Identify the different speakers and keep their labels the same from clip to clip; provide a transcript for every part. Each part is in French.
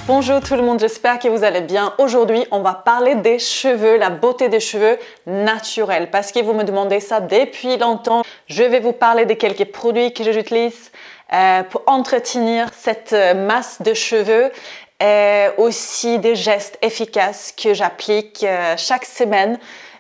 Speaker 1: Bonjour tout le monde, j'espère que vous allez bien. Aujourd'hui, on va parler des cheveux, la beauté des cheveux naturels. Parce que vous me demandez ça depuis longtemps. Je vais vous parler de quelques produits que j'utilise pour entretenir cette masse de cheveux. Aussi des gestes efficaces que j'applique chaque semaine.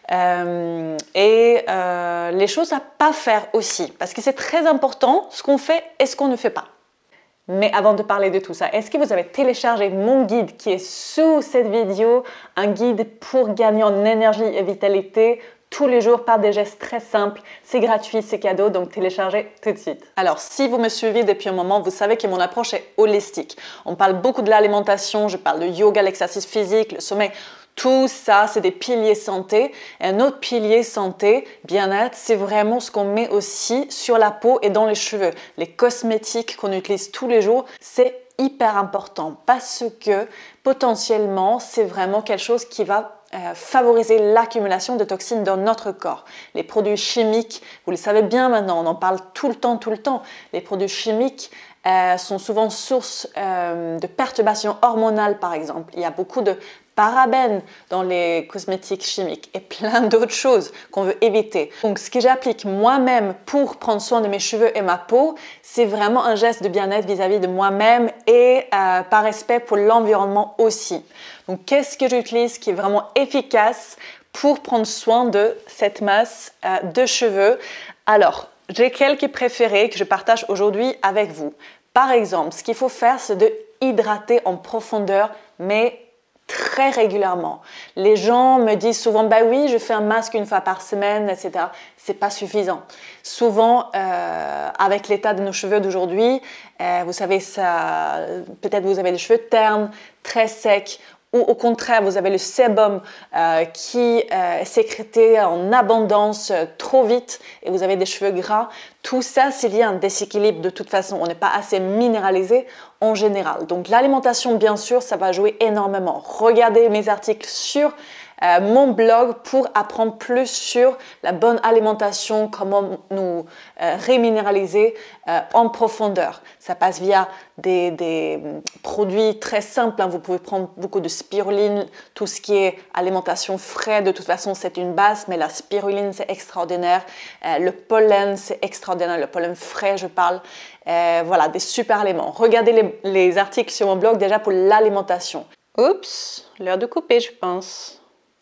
Speaker 1: Les choses à pas faire aussi. Parce que c'est très important ce qu'on fait et ce qu'on ne fait pas. Mais avant de parler de tout ça, est-ce que vous avez téléchargé mon guide qui est sous cette vidéo? Un guide pour gagner en énergie et vitalité tous les jours par des gestes très simples. C'est gratuit, c'est cadeau, donc téléchargez tout de suite. Alors, si vous me suivez depuis un moment, vous savez que mon approche est holistique. On parle beaucoup de l'alimentation, je parle de yoga, l'exercice physique, le sommeil. Tout ça, c'est des piliers santé. Et un autre pilier santé, bien-être, c'est vraiment ce qu'on met aussi sur la peau et dans les cheveux. Les cosmétiques qu'on utilise tous les jours, c'est hyper important parce que potentiellement, c'est vraiment quelque chose qui va favoriser l'accumulation de toxines dans notre corps. Les produits chimiques, vous le savez bien maintenant, on en parle tout le temps. Les produits chimiques sont souvent source de perturbations hormonales, par exemple. Il y a beaucoup de parabènes dans les cosmétiques chimiques et plein d'autres choses qu'on veut éviter. Donc, ce que j'applique moi-même pour prendre soin de mes cheveux et ma peau, c'est vraiment un geste de bien-être vis-à-vis de moi-même et par respect pour l'environnement aussi. Donc, qu'est-ce que j'utilise qui est vraiment efficace pour prendre soin de cette masse de cheveux? Alors, j'ai quelques préférés que je partage aujourd'hui avec vous. Par exemple, ce qu'il faut faire, c'est de hydrater en profondeur, mais très régulièrement. Les gens me disent souvent, bah oui, je fais un masque une fois par semaine, etc. C'est pas suffisant. Souvent, avec l'état de nos cheveux d'aujourd'hui, vous savez, ça, peut-être vous avez des cheveux ternes, très secs, ou au contraire, vous avez le sébum qui est sécrété en abondance trop vite et vous avez des cheveux gras. Tout ça, c'est lié à un déséquilibre de toute façon. On n'est pas assez minéralisé en général. Donc l'alimentation, bien sûr, ça va jouer énormément. Regardez mes articles sur mon blog pour apprendre plus sur la bonne alimentation, comment nous reminéraliser en profondeur. Ça passe via des produits très simples. Vous pouvez prendre beaucoup de spiruline, tout ce qui est alimentation frais. De toute façon, c'est une base, mais la spiruline, c'est extraordinaire. Le pollen, c'est extraordinaire. Le pollen frais, je parle. Voilà, des super aliments. Regardez les articles sur mon blog déjà pour l'alimentation. Oups, l'heure de couper, je pense.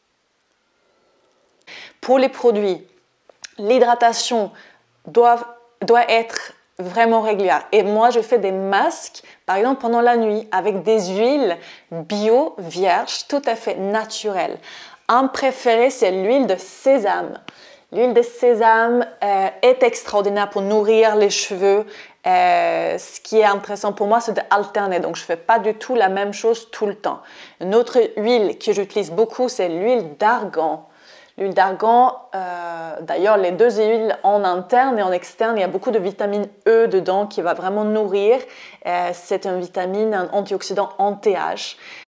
Speaker 1: Pour les produits, l'hydratation doit être vraiment régulière. Et moi, je fais des masques, par exemple, pendant la nuit, avec des huiles bio, vierges, tout à fait naturelles. Un préféré, c'est l'huile de sésame. L'huile de sésame est extraordinaire pour nourrir les cheveux. Ce qui est intéressant pour moi, c'est d'alterner. Donc, je ne fais pas du tout la même chose tout le temps. Une autre huile que j'utilise beaucoup, c'est l'huile d'argan. L'huile d'argan, d'ailleurs, les deux huiles en interne et en externe, il y a beaucoup de vitamine E dedans qui va vraiment nourrir. C'est une vitamine, un antioxydant anti-âge.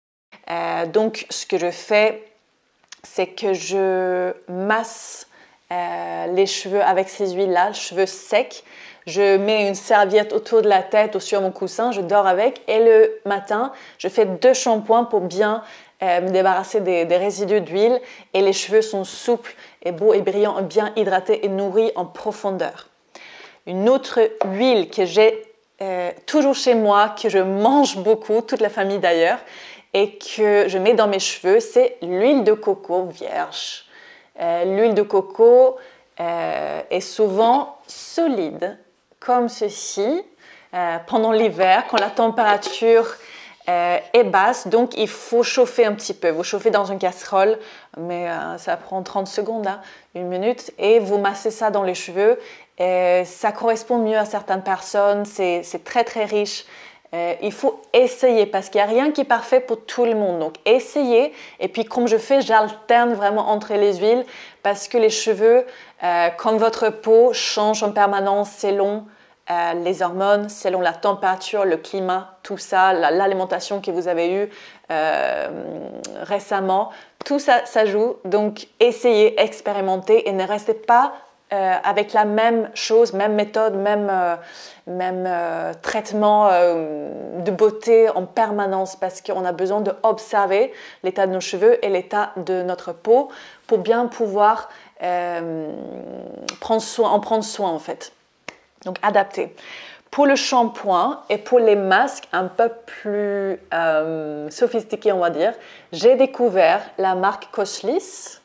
Speaker 1: Donc, ce que je fais, c'est que je masse les cheveux avec ces huiles-là, les cheveux secs. Je mets une serviette autour de la tête ou sur mon coussin, je dors avec. Et le matin, je fais 2 shampoings pour bien me débarrasser des résidus d'huile. Et les cheveux sont souples et beaux et brillants, bien hydratés et nourris en profondeur. Une autre huile que j'ai toujours chez moi, que je mange beaucoup, toute la famille d'ailleurs, et que je mets dans mes cheveux, c'est l'huile de coco vierge. L'huile de coco est souvent solide, comme ceci, pendant l'hiver, quand la température est basse. Donc, il faut chauffer un petit peu. Vous chauffez dans une casserole, mais ça prend 30 secondes, 1 minute, et vous massez ça dans les cheveux. Ça correspond mieux à certaines personnes, c'est très très riche. Il faut essayer parce qu'il n'y a rien qui est parfait pour tout le monde. Donc, essayez. Et puis, comme je fais, j'alterne vraiment entre les huiles parce que les cheveux, comme votre peau, changent en permanence selon les hormones, selon la température, le climat, tout ça, l'alimentation que vous avez eue récemment. Tout ça, ça joue. Donc, essayez, expérimentez et ne restez pas avec la même chose, même méthode, même traitement de beauté en permanence parce qu'on a besoin d'observer l'état de nos cheveux et l'état de notre peau pour bien pouvoir prendre soin en fait. Donc adapter. Pour le shampoing et pour les masques un peu plus sophistiqués, on va dire, j'ai découvert la marque Coslis.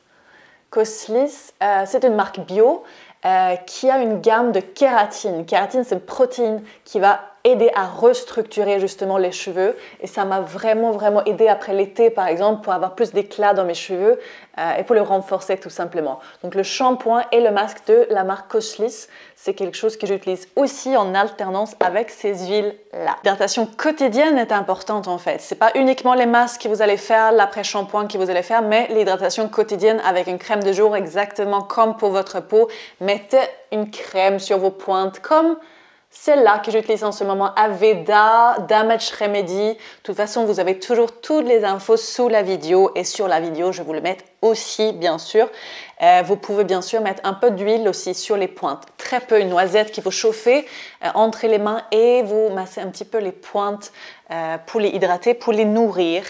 Speaker 1: Coslis, c'est une marque bio qui a une gamme de kératine. Kératine, c'est une protéine qui va aider à restructurer justement les cheveux et ça m'a vraiment aidé après l'été par exemple pour avoir plus d'éclat dans mes cheveux et pour les renforcer tout simplement. Donc le shampoing et le masque de la marque Coslis, c'est quelque chose que j'utilise aussi en alternance avec ces huiles-là. L'hydratation quotidienne est importante en fait. C'est pas uniquement les masques que vous allez faire, l'après-shampoing que vous allez faire, mais l'hydratation quotidienne avec une crème de jour exactement comme pour votre peau. Mettez une crème sur vos pointes comme celle-là que j'utilise en ce moment, Aveda Damage Remedy. De toute façon, vous avez toujours toutes les infos sous la vidéo et sur la vidéo, je vous le mets aussi, bien sûr. Vous pouvez bien sûr mettre un peu d'huile aussi sur les pointes. Très peu, une noisette qu'il faut chauffer entre les mains et vous massez un petit peu les pointes pour les hydrater, pour les nourrir.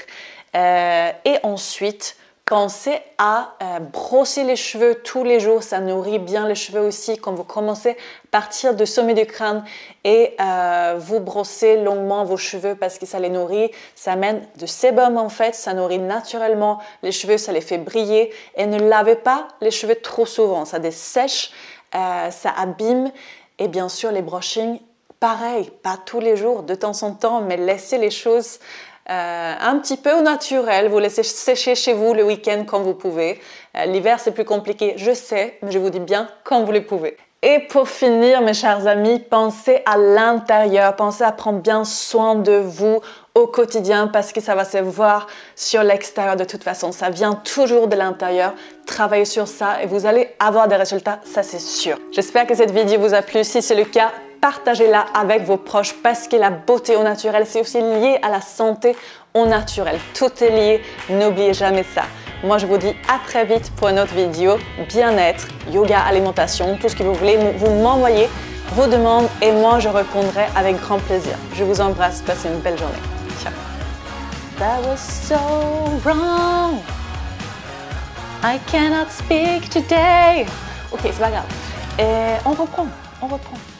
Speaker 1: Et ensuite, pensez à brosser les cheveux tous les jours, ça nourrit bien les cheveux aussi. Quand vous commencez à partir du sommet du crâne et vous brossez longuement vos cheveux parce que ça les nourrit, ça amène de sébum en fait, ça nourrit naturellement les cheveux, ça les fait briller. Et ne lavez pas les cheveux trop souvent, ça dessèche, ça abîme. Et bien sûr les brushings, pareil, pas tous les jours, de temps en temps, mais laissez les choses un petit peu au naturel, vous laissez sécher chez vous le week-end quand vous pouvez. L'hiver c'est plus compliqué, je sais, mais je vous dis bien quand vous le pouvez. Et pour finir mes chers amis, pensez à l'intérieur, pensez à prendre bien soin de vous au quotidien parce que ça va se voir sur l'extérieur de toute façon, ça vient toujours de l'intérieur. Travaillez sur ça et vous allez avoir des résultats, ça c'est sûr. J'espère que cette vidéo vous a plu, si c'est le cas, partagez-la avec vos proches parce que la beauté au naturel, c'est aussi lié à la santé au naturel. Tout est lié, n'oubliez jamais ça. Moi, je vous dis à très vite pour une autre vidéo. Bien-être, yoga, alimentation, tout ce que vous voulez. Vous m'envoyez vos demandes et moi, je répondrai avec grand plaisir. Je vous embrasse, passez une belle journée. Ciao. That was so wrong. I cannot speak today. Ok, c'est pas grave. Et on reprend.